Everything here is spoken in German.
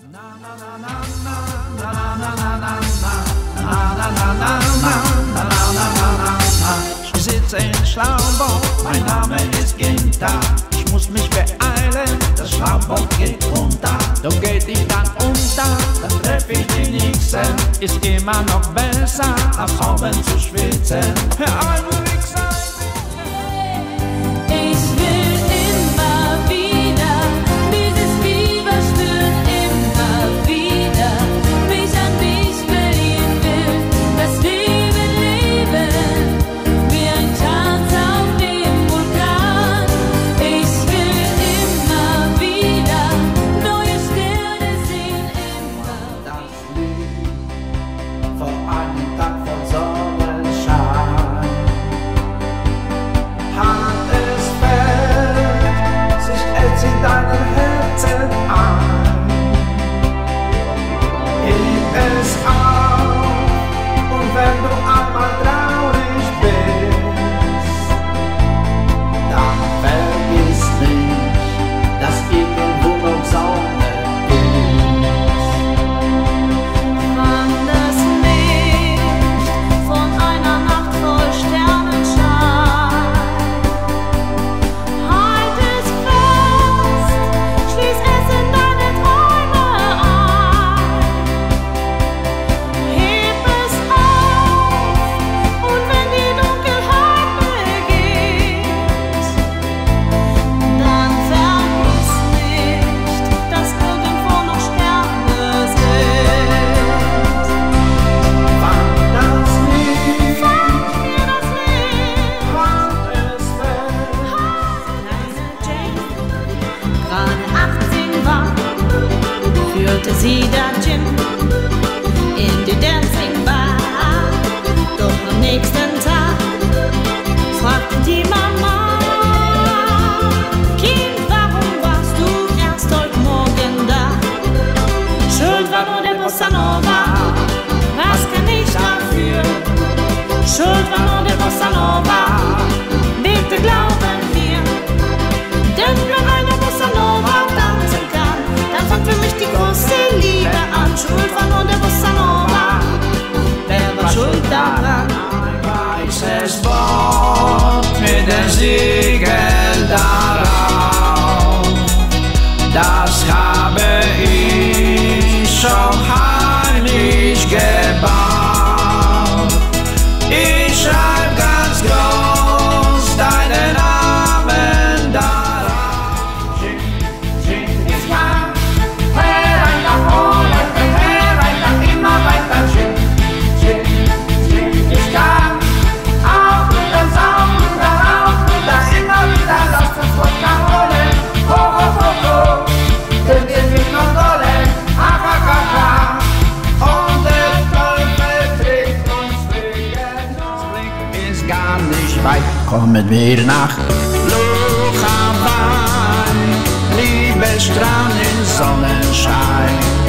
Ich sitze in Schlauchboot, mein Name ist Ginter. Ich muss mich beeilen, das Schlauchboot geht runter. Doch geht ich dann unter, dann treff ich die Nixen. Ist immer noch besser, als oben zu schwitzen. Hör auf, du Wichser! Ich will immer wieder dieses Fieber spüren, immer wieder mich an dich verlieren will. Das Leben leben, wie ein Tanz auf dem Vulkan. Ich will immer wieder neue Sterne sehen, immer. Das Lied vor einem Tag von Sonnenschein hat es fällt, sich ätzt in deinem Herzen ein. Heb es auf und wenn du einmal traurig bist, dann vergiss nicht, dass irgendwo noch Sonne ist. Wann das Licht von einer Nacht voll Sternenschein, halt es fest, schließ es in deine Träume ein. Heb es auf und wenn die Dunkelheit beginnt, dann vergiss nicht, dass irgendwo noch Sterne sind. Wann das Lied Mir das Licht. hat es fällt. Kleine Jane, gerade 18 war, führte sie dann Jim in die Dancing Bar. Doch am nächsten Tag fragte die Mama: Kind, warum warst du erst heute Morgen da? Schuld war nur der Bossa Nova, was kann ich dafür? Schuld war nur der Bossa Nova, bitte glauben mir. Denn wenn eine Bossa Nova tanzen kann, dann fängt für mich die große Liebe an. Schuld war nur der Bossa Nova, wer war schuld daran? Ein weißes Boot mit dem Siegel darauf, das habe ich schon heimlich gebaut. Ich schreib ganz groß deinen Namen darauf. Jim ist ja, herein nach Holland, herein nach immer weiter. Jim ist ja, auf und dann sauf und darauf und da immer wieder, lasst uns Wodka holen. Ho, ho, ho, ho, denn wir sind noch Dollen, ha, ha, ha, ha. Und der Teufel trägt uns wegen uns. Blick ist gar nicht weit, kommen wir nach Luchawein, Liebesstrahlen in Sonnenschein.